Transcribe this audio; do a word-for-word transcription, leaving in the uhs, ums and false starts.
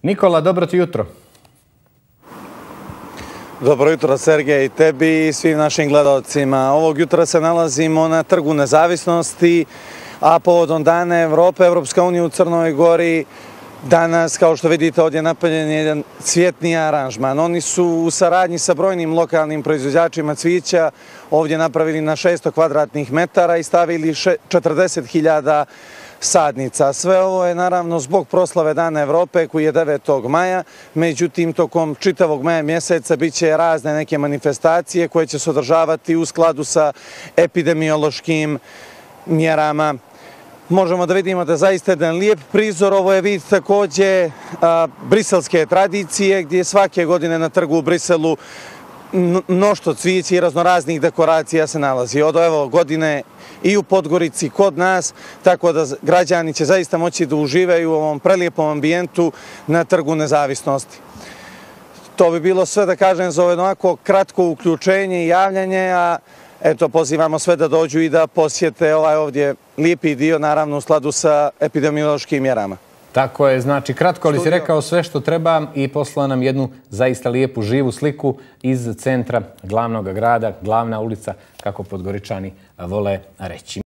Nikola, dobro ti jutro. Dobro jutro, Sergej, i tebi i svim našim gledalcima. Ovog jutra se nalazimo na Trgu nezavisnosti, a povodom Dana Evrope, Evropska unija u Crnoj Gori danas, kao što vidite, ovdje je napravljen jedan cvjetni aranžman. Oni su u saradnji sa brojnim lokalnim proizvođačima cvijeća ovdje napravili na šesto kvadratnih metara i stavili četrdeset hiljada sadnica. Sve ovo je naravno zbog proslave Dana Evrope koji je devetog maja, međutim tokom čitavog maja mjeseca bit će razne neke manifestacije koje će se održavati u skladu sa epidemiološkim mjerama. Možemo da vidimo da zaista jedan lijep prizor. Ovo je vid također a, briselske tradicije gdje svake godine na trgu u Briselu mnoštvo cvijeća i raznoraznih dekoracija se nalazi. Od evo godine i u Podgorici kod nas, tako da građani će zaista moći da uživaju u ovom prelijepom ambijentu na Trgu nezavisnosti. To bi bilo sve, da kažem, za ovako kratko uključenje i javljanje, a eto, pozivamo sve da dođu i da posjete ovaj ovdje lijepi dio, naravno u skladu sa epidemiološkim mjerama. Tako je, znači kratko, ali si rekao sve što treba i poslao nam jednu zaista lijepu živu sliku iz centra glavnog grada, glavna ulica, kako Podgoričani vole reći.